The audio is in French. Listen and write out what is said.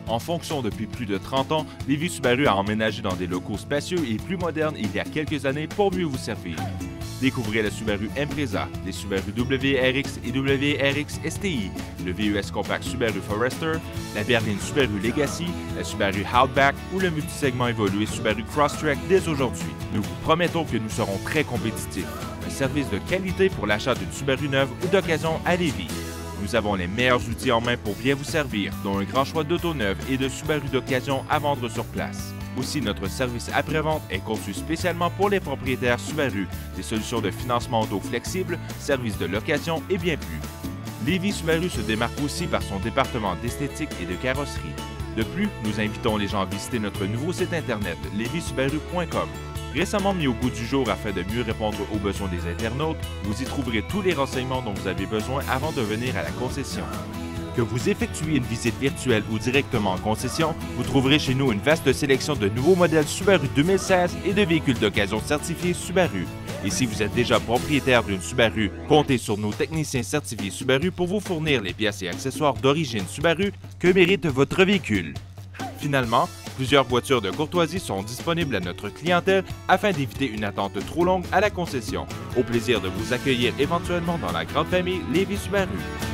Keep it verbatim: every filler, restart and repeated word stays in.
En fonction depuis plus de trente ans, Lévis Subaru a emménagé dans des locaux spacieux et plus modernes il y a quelques années pour mieux vous servir. Découvrez la Subaru Impreza, les Subaru W R X et W R X S T I, le V U S Compact Subaru Forester, la berline Subaru Legacy, la Subaru Outback ou le multisegment évolué Subaru Crosstrek dès aujourd'hui. Nous vous promettons que nous serons très compétitifs. Un service de qualité pour l'achat d'une Subaru neuve ou d'occasion à Lévis. Nous avons les meilleurs outils en main pour bien vous servir, dont un grand choix d'auto neuves et de Subaru d'occasion à vendre sur place. Aussi, notre service après-vente est conçu spécialement pour les propriétaires Subaru, des solutions de financement auto flexibles, services de location et bien plus. Lévis Subaru se démarque aussi par son département d'esthétique et de carrosserie. De plus, nous invitons les gens à visiter notre nouveau site internet lévis subaru point com. Récemment mis au goût du jour afin de mieux répondre aux besoins des internautes, vous y trouverez tous les renseignements dont vous avez besoin avant de venir à la concession. Que vous effectuiez une visite virtuelle ou directement en concession, vous trouverez chez nous une vaste sélection de nouveaux modèles Subaru deux mille seize et de véhicules d'occasion certifiés Subaru. Et si vous êtes déjà propriétaire d'une Subaru, comptez sur nos techniciens certifiés Subaru pour vous fournir les pièces et accessoires d'origine Subaru que mérite votre véhicule. Finalement, plusieurs voitures de courtoisie sont disponibles à notre clientèle afin d'éviter une attente trop longue à la concession. Au plaisir de vous accueillir éventuellement dans la grande famille Lévis Subaru.